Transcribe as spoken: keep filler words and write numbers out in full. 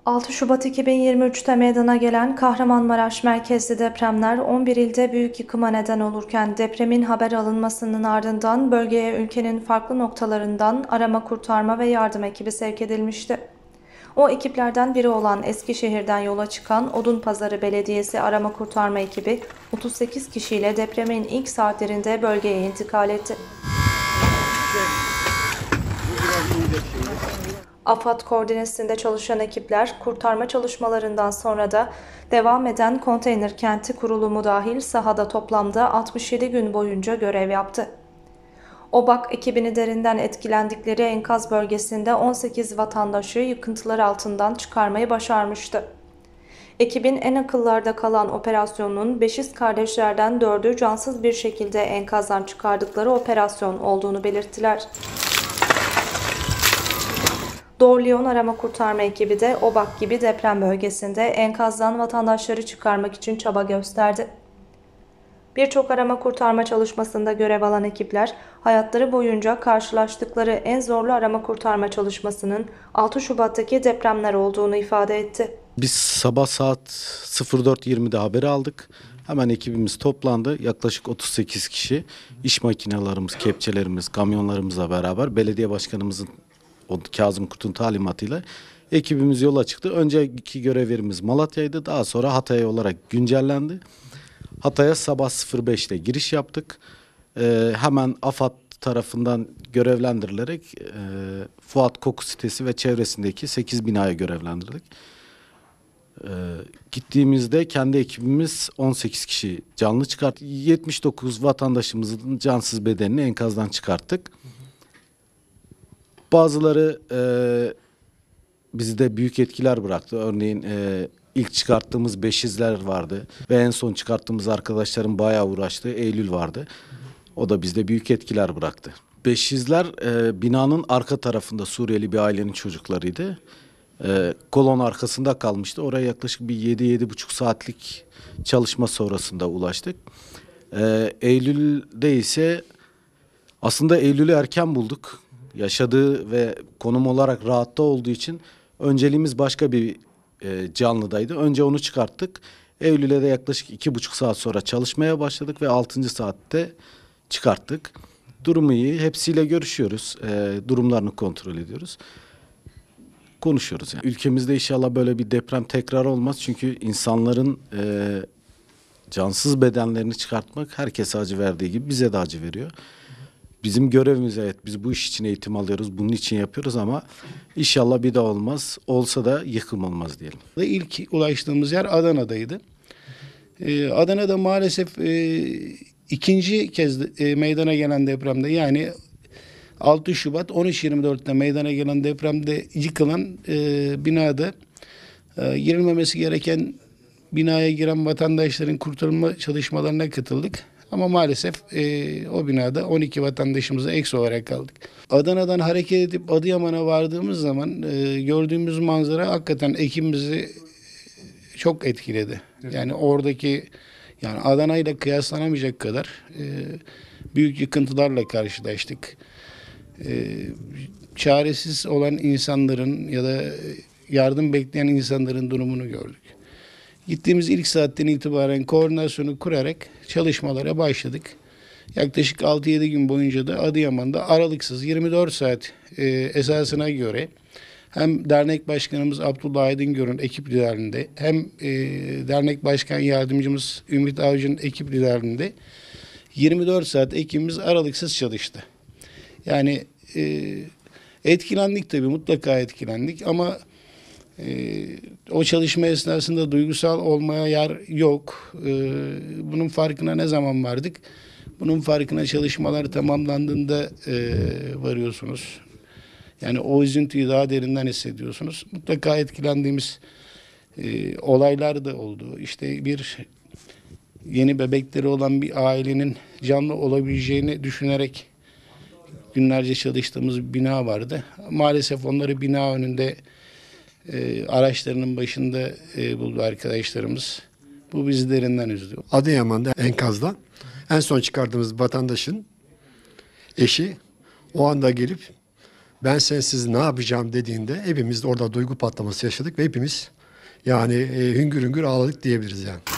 altı Şubat iki bin yirmi üç'te meydana gelen Kahramanmaraş merkezli depremler on bir ilde büyük yıkıma neden olurken depremin haber alınmasının ardından bölgeye ülkenin farklı noktalarından arama kurtarma ve yardım ekibi sevk edilmişti. O ekiplerden biri olan Eskişehir'den yola çıkan Odunpazarı Belediyesi arama kurtarma ekibi otuz sekiz kişiyle depremin ilk saatlerinde bölgeye intikal etti. AFAD koordinesinde çalışan ekipler kurtarma çalışmalarından sonra da devam eden konteyner kenti kurulumu dahil sahada toplamda altmış yedi gün boyunca görev yaptı. OBAK ekibini derinden etkilendikleri enkaz bölgesinde on sekiz vatandaşı yıkıntılar altından çıkarmayı başarmıştı. Ekibin en akıllarda kalan operasyonunun Beşiz kardeşlerden dördü cansız bir şekilde enkazdan çıkardıkları operasyon olduğunu belirttiler. Dorliyon Arama Kurtarma ekibi de OBAK gibi deprem bölgesinde enkazdan vatandaşları çıkarmak için çaba gösterdi. Birçok arama kurtarma çalışmasında görev alan ekipler, hayatları boyunca karşılaştıkları en zorlu arama kurtarma çalışmasının altı Şubat'taki depremler olduğunu ifade etti. Biz sabah saat sıfır dört yirmi'de haberi aldık. Hemen ekibimiz toplandı. Yaklaşık otuz sekiz kişi, iş makinelerimiz, kepçelerimiz, kamyonlarımızla beraber belediye başkanımızın o Kazım Kurt'un talimatıyla ekibimiz yola çıktı. Önceki görev yerimiz Malatya'ydı. Daha sonra Hatay olarak güncellendi. Hatay'a sabah sıfır beş'te giriş yaptık. Ee, hemen AFAD tarafından görevlendirilerek e, Fuat Koku sitesi ve çevresindeki sekiz binaya görevlendirdik. Ee, gittiğimizde kendi ekibimiz on sekiz kişi canlı çıkarttı. yetmiş dokuz vatandaşımızın cansız bedenini enkazdan çıkarttık. Bazıları e, bizde büyük etkiler bıraktı. Örneğin e, ilk çıkarttığımız Beşizler vardı ve en son çıkarttığımız arkadaşların bayağı uğraştığı Eylül vardı. O da bizde büyük etkiler bıraktı. Beşizler e, binanın arka tarafında Suriyeli bir ailenin çocuklarıydı. E, kolon arkasında kalmıştı. Oraya yaklaşık bir yedi yedi buçuk saatlik çalışma sonrasında ulaştık. E, Eylül'de ise aslında Eylül'ü erken bulduk. Yaşadığı ve konum olarak rahatta olduğu için önceliğimiz başka bir e, canlıdaydı. Önce onu çıkarttık. Eylül'e de yaklaşık iki buçuk saat sonra çalışmaya başladık ve altıncı saatte çıkarttık. Durumu iyi. Hepsiyle görüşüyoruz. E, durumlarını kontrol ediyoruz. Konuşuyoruz yani. Ülkemizde inşallah böyle bir deprem tekrar olmaz. Çünkü insanların e, cansız bedenlerini çıkartmak herkese acı verdiği gibi bize de acı veriyor. Bizim görevimiz, evet, biz bu iş için eğitim alıyoruz, bunun için yapıyoruz ama inşallah bir daha olmaz. Olsa da yıkım olmaz diyelim. İlk ulaştığımız yer Adana'daydı. Ee, Adana'da maalesef e, ikinci kez e, meydana gelen depremde, yani altı Şubat on üç yirmi dört'te meydana gelen depremde yıkılan e, binada e, girilmemesi gereken binaya giren vatandaşların kurtarılma çalışmalarına katıldık. Ama maalesef e, o binada on iki vatandaşımıza eksi olarak kaldık. Adana'dan hareket edip Adıyaman'a vardığımız zaman e, gördüğümüz manzara hakikaten ekibimizi çok etkiledi. Yani oradaki, yani Adana ile kıyaslanamayacak kadar e, büyük yıkıntılarla karşılaştık. E, çaresiz olan insanların ya da yardım bekleyen insanların durumunu gördük. Gittiğimiz ilk saatten itibaren koordinasyonu kurarak çalışmalara başladık. Yaklaşık altı yedi gün boyunca da Adıyaman'da aralıksız yirmi dört saat e, esasına göre hem dernek başkanımız Abdullah Aydıngör'ün ekip liderliğinde hem e, dernek başkan yardımcımız Ümit Avcı'nın ekip liderliğinde yirmi dört saat ekibimiz aralıksız çalıştı. Yani e, etkilendik tabii, mutlaka etkilendik ama Ee, o çalışma esnasında duygusal olmaya yer yok. Ee, bunun farkına ne zaman vardık? Bunun farkına çalışmalar tamamlandığında e, varıyorsunuz. Yani o üzüntüyü daha derinden hissediyorsunuz. Mutlaka etkilendiğimiz e, olaylar da oldu. İşte bir yeni bebekleri olan bir ailenin canlı olabileceğini düşünerek günlerce çalıştığımız bir bina vardı. Maalesef onları bina önünde E, araçlarının başında e, buldu arkadaşlarımız. Bu bizi derinden üzdü. Adıyaman'da enkazdan en son çıkardığımız vatandaşın eşi o anda gelip ben sensiz ne yapacağım dediğinde hepimiz de orada duygu patlaması yaşadık ve hepimiz yani e, hüngür hüngür ağladık diyebiliriz yani.